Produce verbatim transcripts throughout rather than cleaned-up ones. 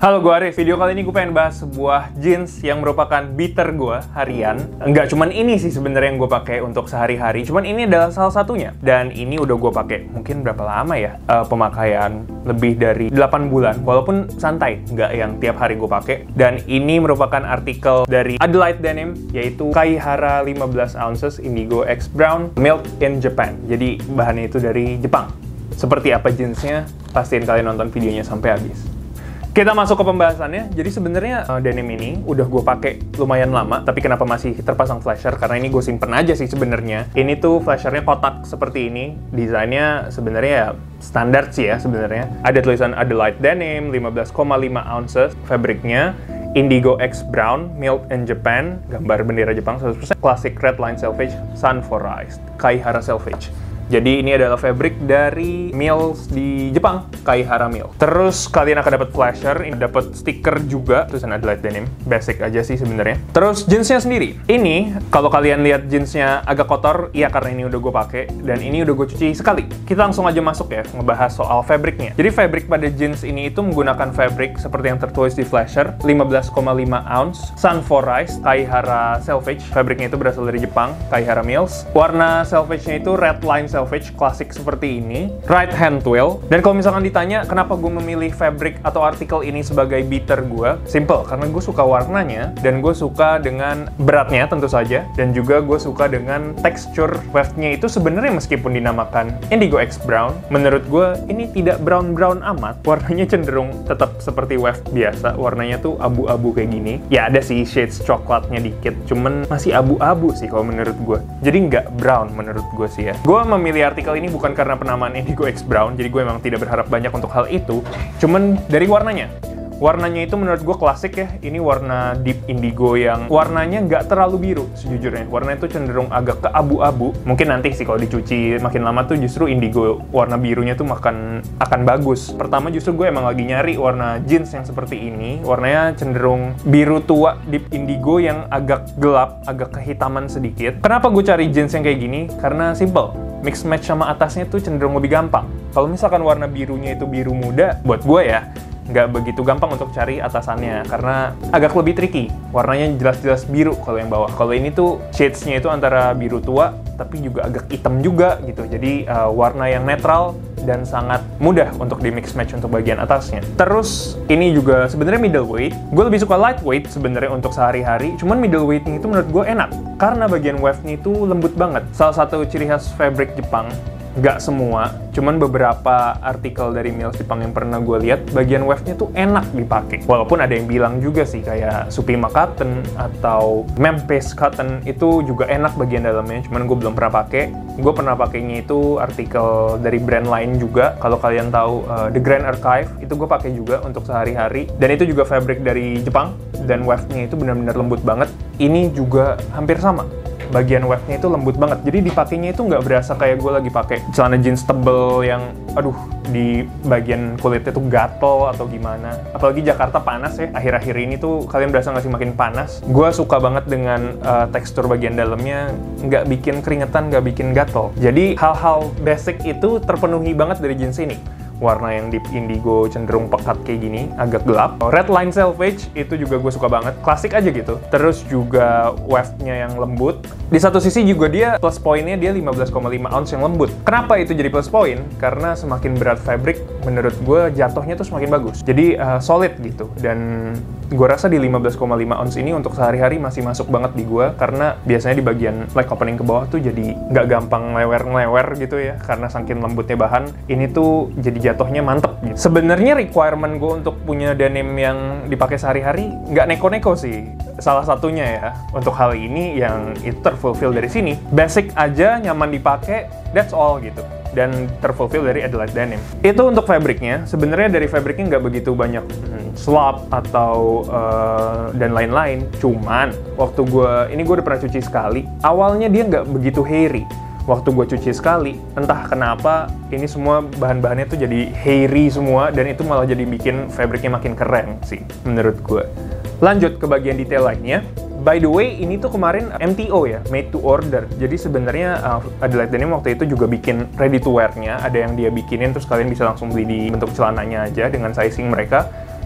Halo, gue Arif. Video kali ini gue pengen bahas sebuah jeans yang merupakan beater gue harian. Enggak cuman ini sih sebenarnya yang gue pakai untuk sehari-hari, cuman ini adalah salah satunya. Dan ini udah gue pakai mungkin berapa lama ya? Uh, pemakaian lebih dari delapan bulan, walaupun santai, nggak yang tiap hari gue pakai. Dan ini merupakan artikel dari Adelaide Denim, yaitu Kaihara lima belas ounces Indigo X Brown Made in Japan. Jadi bahannya itu dari Jepang. Seperti apa jeansnya? Pastiin kalian nonton videonya sampai habis. Kita masuk ke pembahasannya. Jadi sebenarnya uh, denim ini udah gue pakai lumayan lama, tapi kenapa masih terpasang flasher? Karena ini gue simpen aja sih sebenarnya. Ini tuh flashernya kotak seperti ini. Desainnya sebenarnya ya standar sih ya sebenarnya. Ada tulisan Adelaide Denim lima belas koma lima ounces, fabriknya Indigo X Brown Made in Japan, gambar bendera Jepang seratus persen, classic red line selvedge, sun forized, Kaihara selvedge. Jadi ini adalah fabric dari mills di Jepang, Kaihara Mill. Terus kalian akan dapat flasher, ini dapat stiker juga, tulisan Adelaide Denim. Basic aja sih sebenarnya. Terus jeansnya sendiri. Ini kalau kalian lihat jeansnya agak kotor, iya karena ini udah gue pakai dan ini udah gue cuci sekali. Kita langsung aja masuk ya ngebahas soal fabriknya. Jadi fabric pada jeans ini itu menggunakan fabric seperti yang tertulis di flasher, lima belas koma lima ounce, sun forized, Kaihara selvedge. Fabriknya itu berasal dari Jepang, Kaihara Mills. Warna selvedge-nya itu red line selvedge. Selvedge klasik seperti ini, right hand twill. Dan kalau misalkan ditanya kenapa gue memilih fabric atau artikel ini sebagai beater gue, simple, karena gue suka warnanya dan gue suka dengan beratnya tentu saja, dan juga gue suka dengan tekstur weft-nya itu sebenarnya meskipun dinamakan Indigo X Brown, menurut gue ini tidak brown-brown amat, warnanya cenderung tetap seperti weft biasa, warnanya tuh abu-abu kayak gini. Ya ada sih shades coklatnya dikit, cuman masih abu-abu sih kalau menurut gue. Jadi nggak brown menurut gue sih ya. Gue memilih Pilih artikel ini bukan karena penamaan Indigo X Brown, jadi gue memang tidak berharap banyak untuk hal itu, cuman dari warnanya. Warnanya itu menurut gue klasik ya, ini warna deep indigo yang warnanya nggak terlalu biru sejujurnya. Warnanya itu cenderung agak ke abu-abu. Mungkin nanti sih kalau dicuci makin lama tuh justru indigo warna birunya tuh makan akan bagus. Pertama justru gue emang lagi nyari warna jeans yang seperti ini. Warnanya cenderung biru tua deep indigo yang agak gelap, agak kehitaman sedikit. Kenapa gue cari jeans yang kayak gini? Karena simple. Mix match sama atasnya tuh cenderung lebih gampang. Kalau misalkan warna birunya itu biru muda, buat gue ya, nggak begitu gampang untuk cari atasannya karena agak lebih tricky. Warnanya jelas-jelas biru kalau yang bawah. Kalau ini tuh shades-nya itu antara biru tua tapi juga agak hitam juga gitu. Jadi uh, warna yang netral dan sangat mudah untuk di mix match untuk bagian atasnya. Terus ini juga sebenarnya middleweight. Gue lebih suka lightweight sebenarnya untuk sehari-hari. Cuman middleweight-nya itu menurut gue enak karena bagian weft-nya itu lembut banget. Salah satu ciri khas fabric Jepang, nggak semua, cuman beberapa artikel dari mills Jepang yang pernah gue lihat, bagian weft-nya tuh enak dipakai. Walaupun ada yang bilang juga sih kayak Supima Cotton atau Memphis Cotton itu juga enak bagian dalamnya, cuman gue belum pernah pakai. Gue pernah pakainya itu artikel dari brand lain juga. Kalau kalian tahu uh, The Grand Archive, itu gue pakai juga untuk sehari-hari. Dan itu juga fabric dari Jepang dan weft-nya itu benar-benar lembut banget. Ini juga hampir sama. Bagian weft-nya itu lembut banget, jadi dipakainya itu nggak berasa kayak gue lagi pakai celana jeans tebel yang, aduh, di bagian kulitnya tuh gatel atau gimana. Apalagi Jakarta panas ya, akhir-akhir ini tuh kalian berasa nggak sih makin panas. Gue suka banget dengan uh, tekstur bagian dalamnya, nggak bikin keringetan, nggak bikin gatel. Jadi hal-hal basic itu terpenuhi banget dari jeans ini. Warna yang deep indigo cenderung pekat kayak gini, agak gelap. Red line selvedge itu juga gue suka banget, klasik aja gitu. Terus juga weft-nya yang lembut. Di satu sisi juga dia plus poinnya dia lima belas koma lima ounce yang lembut. Kenapa itu jadi plus poin? Karena semakin berat fabric, menurut gue jatuhnya tuh semakin bagus. Jadi uh, solid gitu. Dan gue rasa di lima belas koma lima ounce ini untuk sehari-hari masih masuk banget di gue, karena biasanya di bagian leg opening ke bawah tuh jadi nggak gampang lewer-lewer gitu ya, karena saking lembutnya bahan. Ini tuh jadi jatuhnya mantep gitu. Sebenarnya requirement gue untuk punya denim yang dipakai sehari-hari nggak neko-neko sih. Salah satunya ya, untuk hal ini yang itu terfulfill dari sini. Basic aja, nyaman dipakai, that's all gitu. Dan terfulfill dari Adelaide Denim. Itu untuk fabriknya. Sebenarnya dari fabriknya nggak begitu banyak hmm, slop atau uh, dan lain-lain. Cuman waktu gue, ini gue udah pernah cuci sekali. Awalnya dia nggak begitu hairy. Waktu gue cuci sekali, entah kenapa ini semua bahan-bahannya tuh jadi hairy semua, dan itu malah jadi bikin fabriknya makin keren sih menurut gue. Lanjut ke bagian detail lainnya. By the way, ini tuh kemarin M T O ya, made to order. Jadi sebenarnya uh, Adelaide Denim waktu itu juga bikin ready to wear-nya. Ada yang dia bikinin, terus kalian bisa langsung beli di bentuk celananya aja dengan sizing mereka.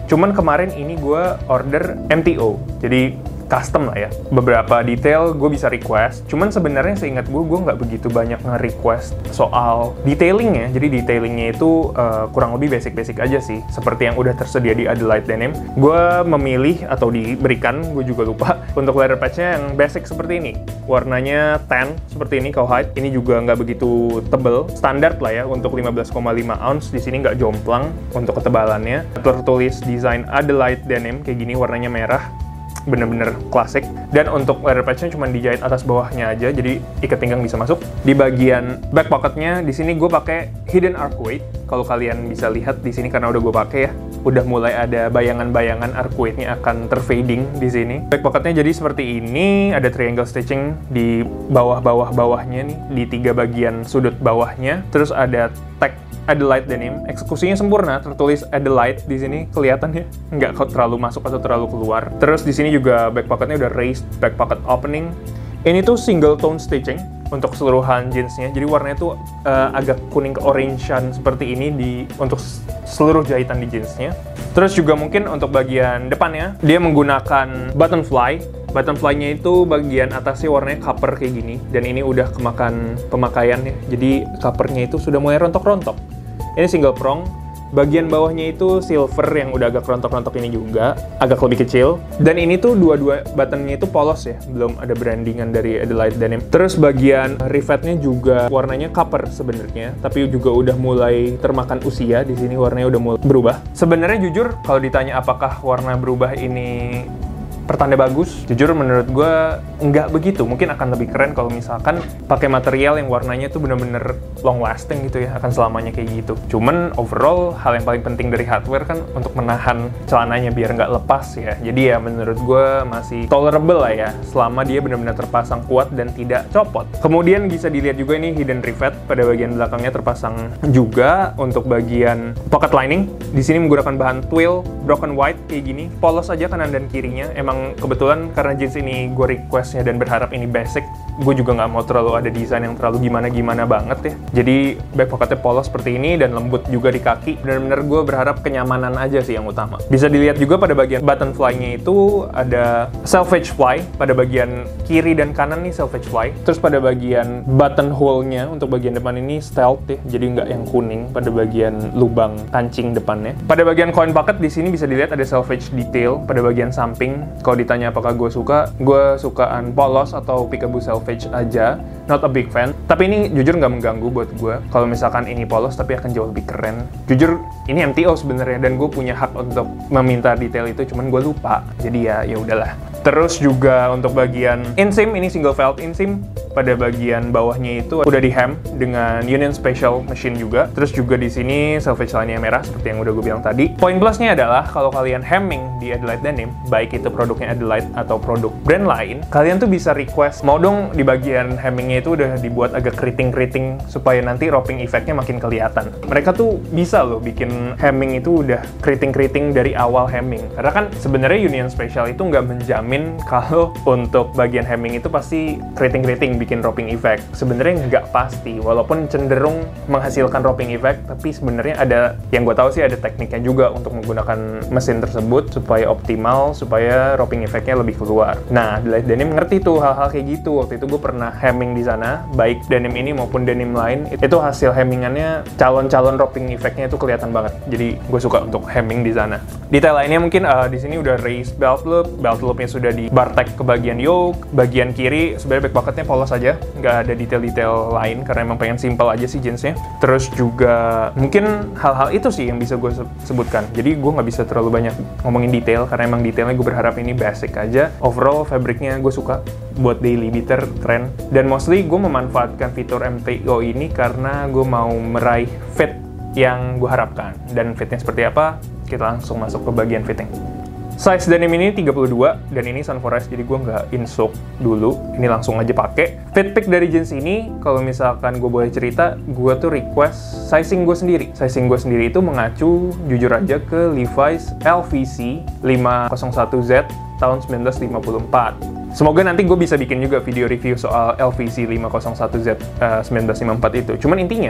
Cuman kemarin ini gue order M T O, jadi custom lah ya. Beberapa detail gue bisa request, cuman sebenarnya seingat gue, gue nggak begitu banyak nge-request soal detailingnya. Jadi detailingnya itu uh, kurang lebih basic-basic aja sih, seperti yang udah tersedia di Adelaide Denim. Gue memilih atau diberikan, gue juga lupa, untuk leather patch-nya yang basic seperti ini. Warnanya tan, seperti ini cowhide. Ini juga nggak begitu tebel, standar lah ya untuk lima belas koma lima ounce. Di sini nggak jomplang untuk ketebalannya. Tertulis desain Adelaide Denim, kayak gini, warnanya merah. Bener-bener klasik. Dan untuk leather patch-nya cuma dijahit atas bawahnya aja, jadi ikat pinggang bisa masuk. Di bagian back pocket-nya, di sini gue pakai hidden arcuate. Kalau kalian bisa lihat di sini karena udah gue pakai ya, udah mulai ada bayangan-bayangan arcuate-nya akan terfading di sini. Back pocket-nya jadi seperti ini, ada triangle stitching di bawah-bawah-bawahnya nih, di tiga bagian sudut bawahnya. Terus ada tag Adelaide Denim, eksekusinya sempurna, tertulis Adelaide di sini, kelihatan ya, nggak terlalu masuk atau terlalu keluar. Terus di sini juga back pocketnya udah raised back pocket opening. Ini tuh single tone stitching untuk keseluruhan jeansnya, jadi warnanya tuh uh, agak kuning ke orange-an seperti ini di untuk seluruh jahitan di jeansnya. Terus juga mungkin untuk bagian depannya, dia menggunakan button fly. Button fly-nya itu bagian atasnya warnanya copper kayak gini, dan ini udah kemakan pemakaian ya, jadi covernya itu sudah mulai rontok-rontok. Ini single prong, bagian bawahnya itu silver yang udah agak rontok-rontok ini juga, agak lebih kecil. Dan ini tuh dua-dua buttonnya itu polos ya, belum ada brandingan dari Adelaide Denim. Terus bagian rivetnya juga warnanya copper sebenarnya, tapi juga udah mulai termakan usia. Di sini warnanya udah mulai berubah. Sebenarnya jujur, kalau ditanya apakah warna berubah ini pertanda bagus, jujur menurut gue nggak begitu. Mungkin akan lebih keren kalau misalkan pakai material yang warnanya tuh bener-bener long lasting gitu ya, akan selamanya kayak gitu. Cuman overall hal yang paling penting dari hardware kan untuk menahan celananya biar nggak lepas ya. Jadi ya menurut gue masih tolerable lah ya, selama dia benar-benar terpasang kuat dan tidak copot. Kemudian bisa dilihat juga ini hidden rivet pada bagian belakangnya terpasang juga. Untuk bagian pocket lining di sini menggunakan bahan twill broken white kayak gini, polos aja kanan dan kirinya. Emang kebetulan karena jeans ini gue requestnya dan berharap ini basic, gue juga nggak mau terlalu ada desain yang terlalu gimana-gimana banget ya. Jadi back pocketnya polos seperti ini dan lembut juga di kaki. Bener-bener gue berharap kenyamanan aja sih yang utama. Bisa dilihat juga pada bagian button fly-nya itu ada selvedge fly pada bagian kiri dan kanan nih, selvedge fly. Terus pada bagian button hole-nya untuk bagian depan ini stealth ya, jadi nggak yang kuning pada bagian lubang kancing depannya. Pada bagian coin pocket di sini bisa dilihat ada selvedge detail pada bagian samping. Kalau ditanya apakah gue suka, gue sukaan polos atau peekaboo selvedge aja, not a big fan. Tapi ini jujur nggak mengganggu buat gue. Kalau misalkan ini polos tapi akan jauh lebih keren. Jujur ini M T O sebenarnya dan gue punya hak untuk meminta detail itu, cuman gue lupa. Jadi ya ya udahlah. Terus juga untuk bagian inseam, ini single felt inseam. Pada bagian bawahnya itu udah di hem dengan Union Special Machine juga. Terus juga di sini selvedge line-nya merah seperti yang udah gue bilang tadi. Poin plusnya adalah kalau kalian hemming di Adelaide Denim, baik itu produknya Adelaide atau produk brand lain, kalian tuh bisa request, mau dong di bagian hemmingnya itu udah dibuat agak keriting-keriting supaya nanti roping effect-nya makin kelihatan. Mereka tuh bisa loh bikin hemming itu udah keriting-keriting dari awal hemming. Karena kan sebenarnya Union Special itu nggak menjamin kalau untuk bagian hemming itu pasti keriting-keriting bikin roping effect. Sebenarnya nggak pasti, walaupun cenderung menghasilkan roping effect, tapi sebenarnya ada, yang gue tahu sih ada tekniknya juga untuk menggunakan mesin tersebut supaya optimal, supaya roping effect-nya lebih keluar. Nah, Adelaide Denim ngerti tuh hal-hal kayak gitu. Waktu itu gue pernah hemming di sana, baik denim ini maupun denim lain, itu hasil hemmingannya calon-calon roping effect-nya itu kelihatan banget. Jadi gue suka untuk hemming di sana. Detail lainnya mungkin uh, di sini udah raised belt loop, belt loopnya sudah di bartek ke bagian yoke, bagian kiri sebenarnya back pocketnya polos aja, nggak ada detail-detail lain karena emang pengen simple aja sih jeansnya. Terus juga mungkin hal-hal itu sih yang bisa gue sebutkan. Jadi gue nggak bisa terlalu banyak ngomongin detail karena emang detailnya gue berharap ini basic aja. Overall fabricnya gue suka, buat daily beater keren. Dan mostly gue memanfaatkan fitur M T O ini karena gue mau meraih fit yang gue harapkan. Dan fitnya seperti apa? Kita langsung masuk ke bagian fitting. Size denim ini tiga puluh dua, dan ini Sunforest, jadi gue nggak insuk dulu, ini langsung aja pakai. Fit pick dari jeans ini, kalau misalkan gue boleh cerita, gue tuh request sizing gue sendiri. Sizing gue sendiri itu mengacu, jujur aja, ke Levi's L V C lima nol satu Z tahun seribu sembilan ratus lima puluh empat. Semoga nanti gue bisa bikin juga video review soal L V C lima nol satu Z uh, seribu sembilan ratus lima puluh empat itu. Cuman intinya,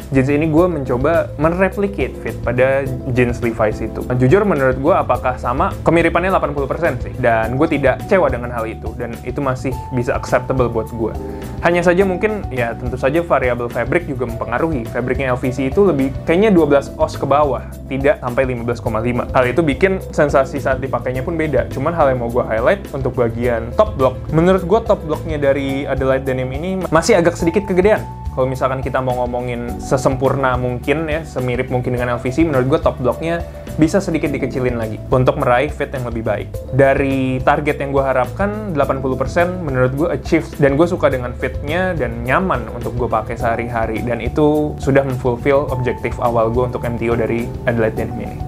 jeans ini gue mencoba mereplicate fit pada jeans Levi's itu. Jujur menurut gue apakah sama? Kemiripannya delapan puluh persen sih, dan gue tidak kecewa dengan hal itu, dan itu masih bisa acceptable buat gue. Hanya saja mungkin ya tentu saja variabel fabric juga mempengaruhi. Fabriknya L V C itu lebih kayaknya dua belas oz ke bawah, tidak sampai lima belas koma lima. Hal itu bikin sensasi saat dipakainya pun beda. Cuman hal yang mau gue highlight untuk bagian top block, menurut gue top blocknya dari Adelaide Denim ini masih agak sedikit kegedean. Kalau misalkan kita mau ngomongin sesempurna mungkin ya, semirip mungkin dengan L V C, menurut gue top blocknya bisa sedikit dikecilin lagi untuk meraih fit yang lebih baik. Dari target yang gue harapkan, delapan puluh persen menurut gue achieve, dan gue suka dengan fitnya dan nyaman untuk gue pakai sehari-hari, dan itu sudah memfulfill objektif awal gue untuk M T O dari Adelaide Denim ini.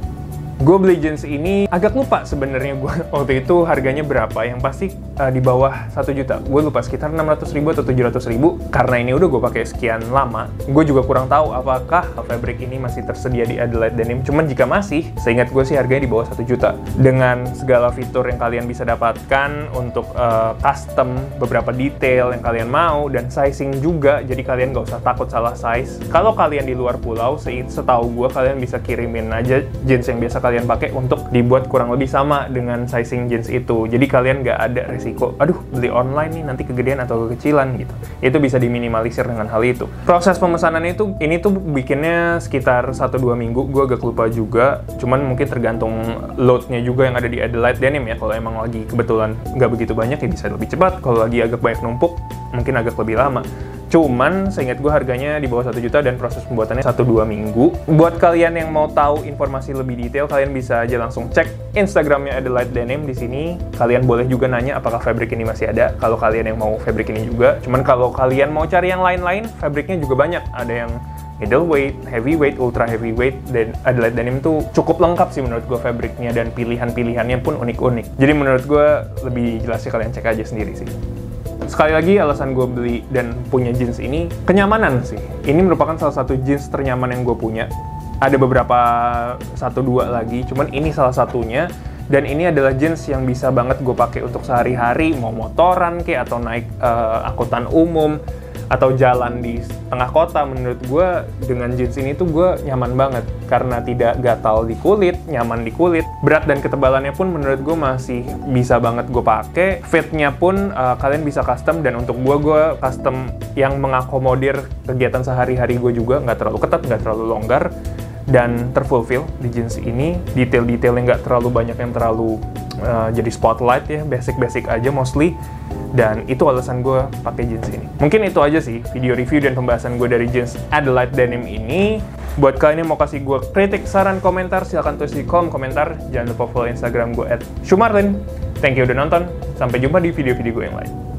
Gue beli jeans ini agak lupa sebenarnya gue waktu itu harganya berapa, yang pasti uh, di bawah satu juta. Gue lupa sekitar enam ratus ribu atau tujuh ratus ribu. Karena ini udah gue pakai sekian lama, gue juga kurang tahu apakah fabric ini masih tersedia di Adelaide Denim. Cuman jika masih, seingat gue sih harganya di bawah satu juta. Dengan segala fitur yang kalian bisa dapatkan untuk uh, custom beberapa detail yang kalian mau, dan sizing juga, jadi kalian gak usah takut salah size. Kalau kalian di luar pulau, setahu gue kalian bisa kirimin aja jeans yang biasa kalian pakai untuk dibuat kurang lebih sama dengan sizing jeans itu. Jadi kalian nggak ada resiko, aduh beli online nih nanti kegedean atau kekecilan gitu. Itu bisa diminimalisir dengan hal itu. Proses pemesanan itu, ini tuh bikinnya sekitar satu dua minggu, gue agak lupa juga. Cuman mungkin tergantung loadnya juga yang ada di Adelaide Denim ya. Kalau emang lagi kebetulan nggak begitu banyak ya bisa lebih cepat. Kalau lagi agak banyak numpuk, mungkin agak lebih lama. Cuman seingat gue harganya di bawah satu juta dan proses pembuatannya satu dua minggu. Buat kalian yang mau tahu informasi lebih detail, kalian bisa aja langsung cek Instagramnya Adelaide Denim di sini. Kalian boleh juga nanya apakah fabric ini masih ada, kalau kalian yang mau fabric ini juga. Cuman kalau kalian mau cari yang lain-lain, fabricnya juga banyak. Ada yang middleweight, heavyweight, ultra heavyweight, dan Adelaide Denim tuh cukup lengkap sih menurut gue fabricnya, dan pilihan-pilihannya pun unik-unik. Jadi menurut gue lebih jelasnya kalian cek aja sendiri sih. Sekali lagi, alasan gue beli dan punya jeans ini, kenyamanan sih. Ini merupakan salah satu jeans ternyaman yang gue punya. Ada beberapa, satu dua lagi, cuman ini salah satunya. Dan ini adalah jeans yang bisa banget gue pakai untuk sehari-hari, mau motoran kayak atau naik uh, angkutan umum, atau jalan di tengah kota. Menurut gue dengan jeans ini tuh gue nyaman banget karena tidak gatal di kulit, nyaman di kulit. Berat dan ketebalannya pun menurut gue masih bisa banget gue pakai. Fitnya pun uh, kalian bisa custom, dan untuk gue gue custom yang mengakomodir kegiatan sehari-hari gue juga, nggak terlalu ketat, nggak terlalu longgar, dan terfulfill di jeans ini. Detail-detailnya nggak terlalu banyak yang terlalu uh, jadi spotlight ya, basic-basic aja mostly. Dan itu alasan gue pakai jeans ini. Mungkin itu aja sih video review dan pembahasan gue dari jeans Adelaide Denim ini. Buat kalian yang mau kasih gue kritik, saran, komentar, silahkan tulis di kolom komentar. Jangan lupa follow Instagram gue at shumarlin. Thank you udah nonton. Sampai jumpa di video-video gue yang lain.